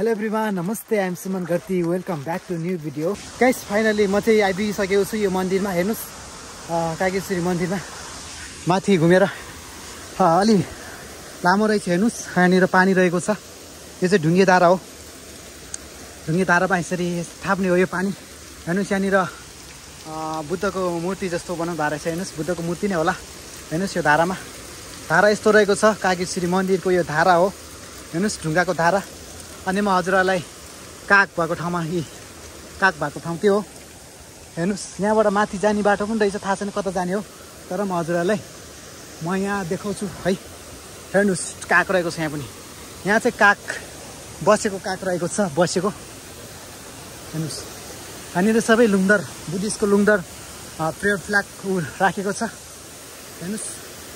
Hello everyone, नमस्ते, I am Suman Garti. Welcome back to new video. Guys finally म चाहिँ आइपुगिसकेको छु यो मन्दिरमा। हेर्नुहोस् कागेश्वरी मन्दिरमा माथि घुमेर अलि लामो रहेछ। हेर्नुहोस् यहाँनिर पानी रहेको छ। यो चाहिँ ढुङ्गे धारा हो। ढुङ्गे धारामा यसरी थाप्ने हो यो पानी। हेर्नुहोस् यहाँनिर बुद्धको मूर्ति जस्तो बनाउनु भएको रहेछ। हेर्नुहोस् बुद्धको मूर्ति नै होला। हेर्नुहोस् यो धारामा धारा यस्तो रहेको छ। कागेश्वरी मन्दिरको यो धारा हो। हेर्नुहोस् ढुङ्गाको धारा। अनि म हजुरहरूलाई काग भएको ठाउँमा काग भएको ठाउँ त्यो हो। हेर्नुहोस् यहाँबाट माथि जाने बाटो पनि रहेछ। थाहा छैन कता जाने हो, तर म हजुरहरूलाई यहाँ देखाउँछु है। हेर्नुहोस् काग रहेको छ यहाँ पनि। यहाँ चाहिँ काग बसेको काग रहेको छ, बसेको। हेर्नुहोस् यहाँनिर सबै लुङदर, बुद्धिस्टको लुङदर प्रेयर फ्ल्याग राखेको छ। हेर्नुहोस्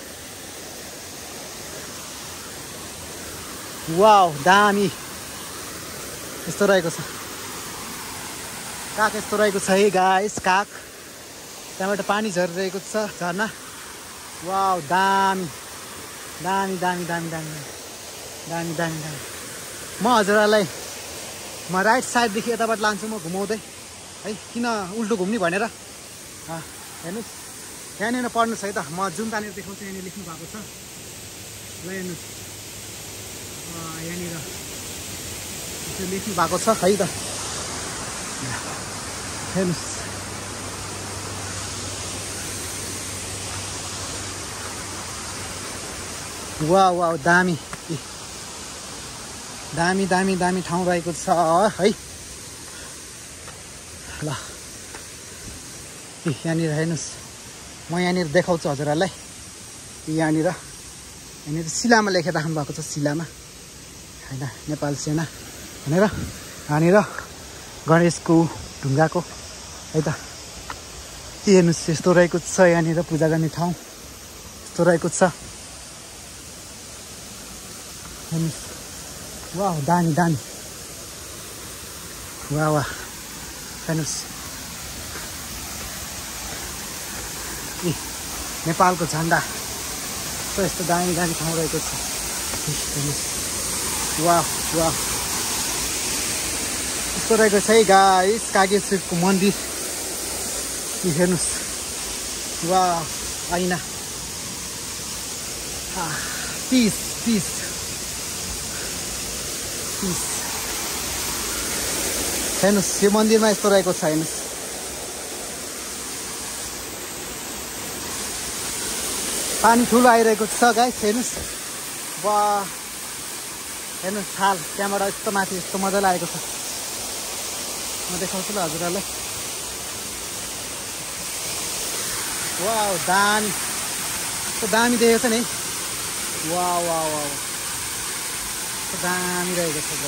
वाउ दामी यस्तो रहेको छ। काग यस्तो रहेको छ है गाइस। काग त्यहाँबाट पानी झरिरहेको छ, झर्ना। वाउ दामी दामी दामी दामी दामी दामी दामी दामी। म हजुरहरूलाई राइट साइडदेखि यताबाट लान्छु म घुमाउँदै है। किन उल्टो घुम्ने भनेर हेर्नुहोस् यहाँनिर पढ्नुहोस् है त। म जुन तानेर देखाउँछु यहाँनिर लेख्नु भएको छ। ल हेर्नुहोस् यहाँनिर लेख्नु भएको छ है त। हेर्नुहोस् वाउ वाउ दामी दामी दामी दामी ठाउँ रहेको छ है। ल यहाँनिर हेर्नुहोस् म यहाँनिर देखाउँछु हजुरहरूलाई। यहाँनिर शिलामा लेखेर राख्नु भएको छ, शिलामा होइन, नेपाल सेना भनेर। यहाँनिर गणेशको ढुङ्गाको है त। हेर्नुहोस् यस्तो रहेको छ। यहाँनिर पूजा गर्ने ठाउँ यस्तो रहेको छ। हेर्नुहोस् वाह दामी दामी वाह वाह। हेर्नुहोस् नेपालको झन्डा यस्तो दामी दामी ठाउँ रहेको छ। हेर्नुहोस् वाह वाह यस्तो रहेको छ है गाइस कागेश्वरको मन्दिर। हेर्नुहोस् वाह ऐना पिस पिस पिस। हेर्नुहोस् यो मन्दिरमा यस्तो रहेको छ। हेर्नुहोस् पानी ठुलो आइरहेको छ गाइस। हेर्नुहोस् वाह हेर्नुहोस् थाल त्यहाँबाट यस्तो माथि यस्तो मजाले आएको छ। म देखाउँछु ल हजुरहरूलाई। वाह दामी यस्तो दामी देखेको छ नि। वाह वाह वाह यस्तो दामी रहेको छ।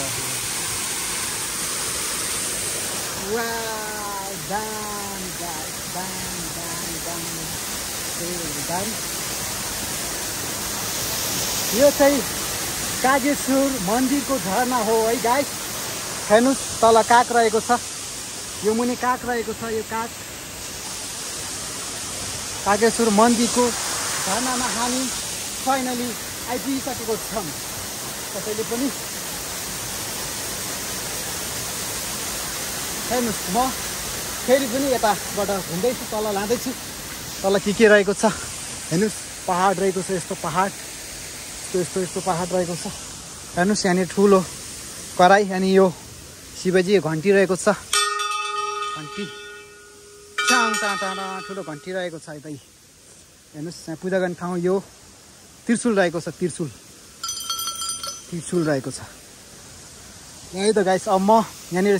वाह दामी दामी दामी दामी दामी दामी। यो चाहिँ कागेश्वर मन्दिरको झरना हो है गाइस। हेर्नुहोस् तल काग रहेको छ, यो मुनि काग रहेको छ। यो काग कागेश्वर मन्दिरको झरनामा हामी फाइनली आइपुगिसकेको छौँ। कसैले पनि हेर्नुहोस् म फेरि पनि यताबाट घुम्दैछु, तल लाँदैछु। तल के रहेको छ हेर्नुहोस्। पहाड रहेको छ, यस्तो पहाड यस्तो यस्तो पहाड रहेको छ। हेर्नुहोस् यहाँनिर ठुलो कराई अनि यो शिवजी घन्टी रहेको छ। घन्टी ठुलो घन्टी रहेको छ यतै। हेर्नुहोस् यहाँ पूजा गर्ने ठाउँ। यो त्रिशूल रहेको छ, त्रिशूल रहेको छ यही त गाइस। अब म यहाँनिर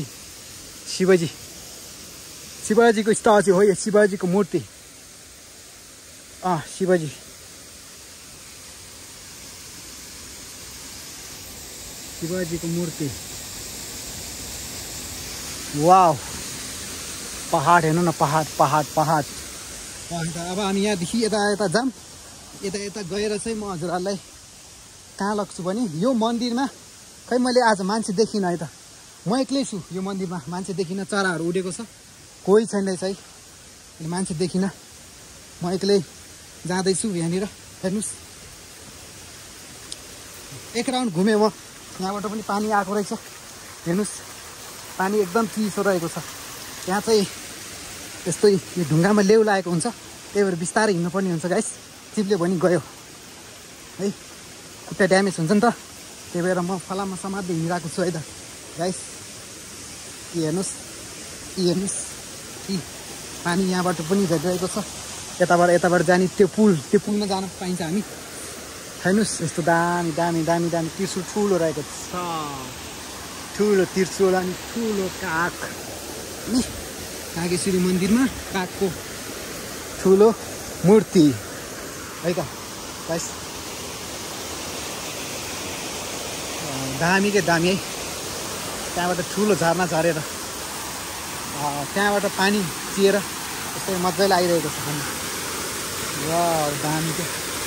शिवजीको स्ट्याचु हो यो, शिवजीको मूर्ति। शिवजीको मूर्ति। वाव पहाड हेर्नु न, पहाड पहाड पहाड। अब हामी यहाँदेखि यता जाऊँ। यता गएर चाहिँ म हजुरहरूलाई कहाँ लग्छु भने यो मन्दिरमा खै मैले आज मान्छे देखिनँ है त। म एक्लै छु यो मन्दिरमा, मान्छे देखिनँ। चराहरू उडेको छ, कोही छैन रहेछ है, मान्छे देखिनँ। म एक्लै जाँदैछु यहाँनिर। हेर्नुहोस् एक राउन्ड घुमेँ म यहाँबाट पनि पानी आएको रहेछ हेर्नुहोस् पानी एकदम चिसो रहेको छ यहाँ चाहिँ यस्तै यो ढुङ्गामा लेउ लागेको हुन्छ त्यही भएर बिस्तारै हिँड्नुपर्ने हुन्छ गाइस चिप्ले पनि गयो है खुट्टा ड्यामेज हुन्छ नि त त्यही भएर म फलाममा समात्दै हिँडिरहेको छु है त गाइस हेर्नुहोस् कि पानी यहाँबाट पनि झरिरहेको छ यताबाट जाने त्यो पुलमा जान पाइन्छ हामी हेर्नुहोस् यस्तो दामी दामी दामी दामी त्रिशुल ठुलो रहेको छ ठुलो त्रिशुल अनि ठुलो काग अनि कागेश्वरी मन्दिरमा कागको ठुलो मूर्ति है त गाइस दामी के दामी है त्यहाँबाट ठुलो झर्ना झरेर त्यहाँबाट पानी चिएर यस्तै मजाले आइरहेको छ पानी वाउ दामी के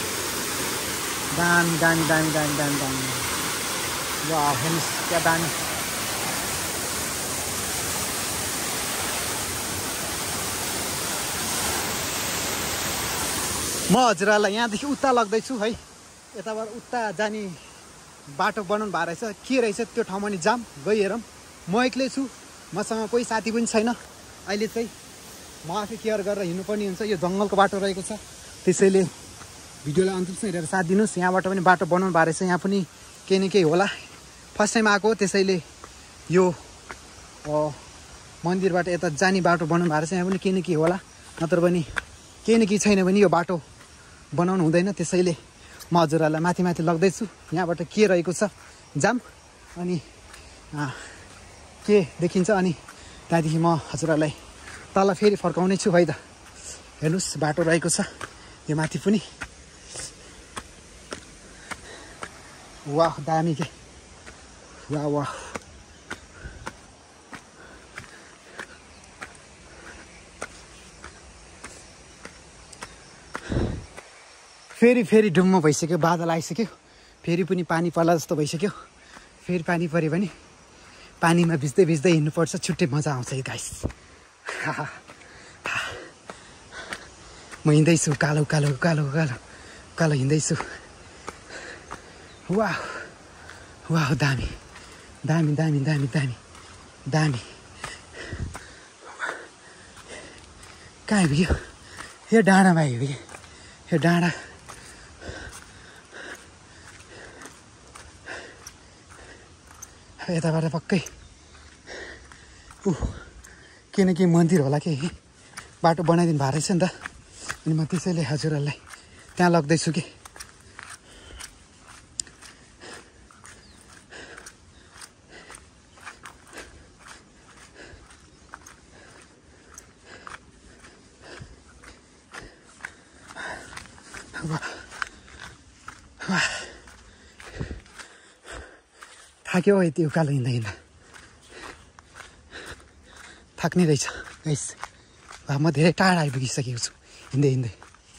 दामी दामी दामी दामी दामी दामी वाउ हेर्नुहोस् क्या दामी म हजुरहरूलाई यहाँदेखि उता लग्दैछु है यताबाट उता जाने बाटो बनाउनु भएको रहेछ के रहेछ त्यो ठाउँमा नि जाम गइ हेरौँ म एक्लै छु मसँग कोही साथी पनि छैन अहिले चाहिँ म आफै केयर गरेर हिँड्नुपर्ने हुन्छ यो जङ्गलको बाटो रहेको छ त्यसैले भिडियोलाई अन्तिमसम्म हेरेर साथ दिनुहोस् यहाँबाट पनि बाटो बनाउनु भएको रहेछ यहाँ पनि केही न केही होला फर्स्ट टाइम आएको त्यसैले यो मन्दिरबाट यता जाने बाटो बनाउनु भएको रहेछ यहाँ पनि केही न केही होला नत्र पनि केही न केही छैन भने यो बाटो बनाउनु हुँदैन त्यसैले म हजुरहरूलाई माथि माथि लग्दैछु यहाँबाट के रहेको छ जाम अनि के देखिन्छ अनि त्यहाँदेखि म हजुरहरूलाई तल फेरि फर्काउने छु है त हेर्नुहोस् बाटो रहेको छ यो माथि पनि वाह दामी के वाह वाह फेरि डुम्म भइसक्यो बादल आइसक्यो फेरि पनि पानी पर्ला जस्तो भइसक्यो फेरि पानी पऱ्यो भने पानीमा भिज्दै हिँड्नुपर्छ छुट्टै मजा आउँछ है गाइस म हिँड्दैछु कालो हिँड्दैछु वाह वाह दामी दामी दामी दामी दामी दामी कहाँ आइपुग्यो यो डाँडामा आइपुग्यो यो डाँडा यताबाट पक्कै के न के मन्दिर होला के बाटो बनाइदिनु भएको रहेछ नि त अनि म त्यसैले हजुरहरूलाई त्यहाँ लग्दैछु कि थाक्यो यति उकालो हिँड्दा थाक्ने रहेछ गाइस म धेरै टाढा आइपुगिसकेको छु हिँड्दै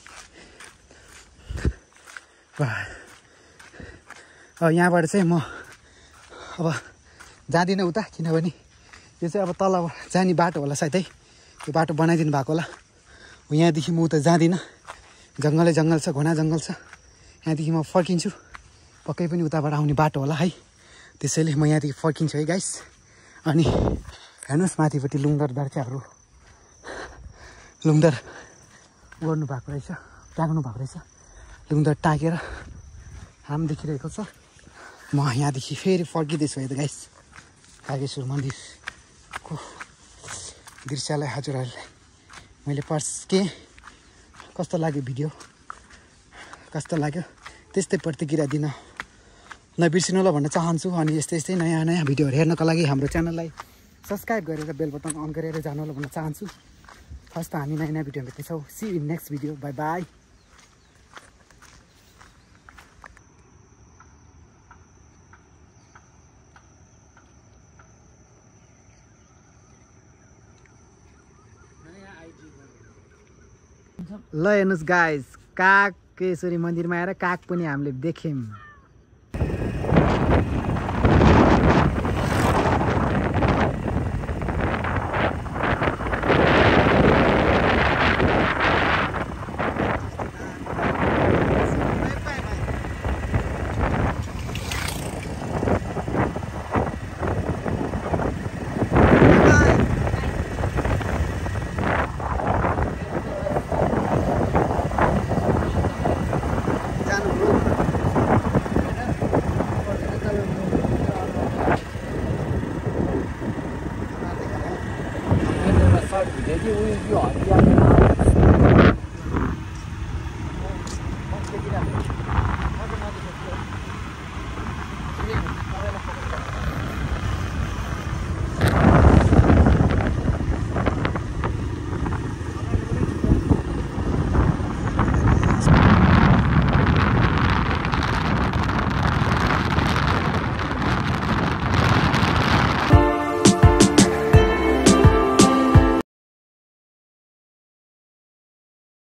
अब यहाँबाट चाहिँ म अब जाँदिनँ उता किनभने यो चाहिँ अब तल जाने बाटो होला सायदै त्यो बाटो बनाइदिनु भएको होला यहाँदेखि म उता जाँदिनँ जङ्गल छ घना जङ्गल छ यहाँदेखि म फर्किन्छु पक्कै पनि उताबाट आउने बाटो होला है त्यसैले म यहाँदेखि फर्किन्छु है गाइस अनि हेर्नुहोस् माथिपट्टि लुङदर दार्चाहरू लुङदर गर्नु भएको रहेछ टाँग्नु भएको रहेछ लुङदर टाँगेर हाम देखिरहेको छ म यहाँदेखि फेरि फर्किँदैछु है त गाइस कागेश्वर मन्दिरको दृश्यलाई हजुरहरूलाई मैले पर्सके कस्तो लाग्यो भिडियो कस्तो लाग्यो त्यस्तै प्रतिक्रिया दिन नबिर्सिनु होला भन्न चाहन्छु अनि यस्तै नयाँ भिडियोहरू हेर्नको लागि हाम्रो च्यानललाई सब्सक्राइब गरेर बेल बटन अन गरेर जानु होला भन्न चाहन्छु फर्स्ट त हामी नयाँ भिडियो भेट्नेछौँ see in next video bye bye ल हेर्नुहोस् गाइस कागेश्वरी मन्दिरमा आएर काग पनि हामीले देख्यौँ